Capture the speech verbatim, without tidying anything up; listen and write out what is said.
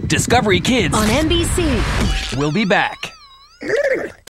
Discovery Kids on N B C. We'll be back.